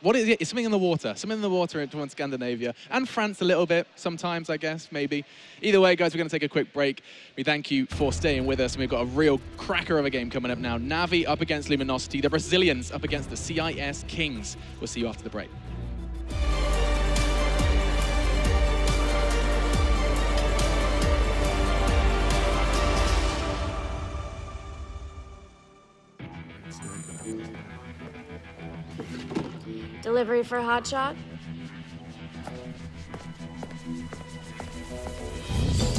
What is it? It's something in the water. Something in the water towards Scandinavia. And France a little bit, sometimes, I guess, maybe. Either way, guys, we're going to take a quick break. We thank you for staying with us. And we've got a real cracker of a game coming up now. Navi up against Luminosity. The Brazilians up against the CIS Kings. We'll see you after the break. Delivery for Hotshot?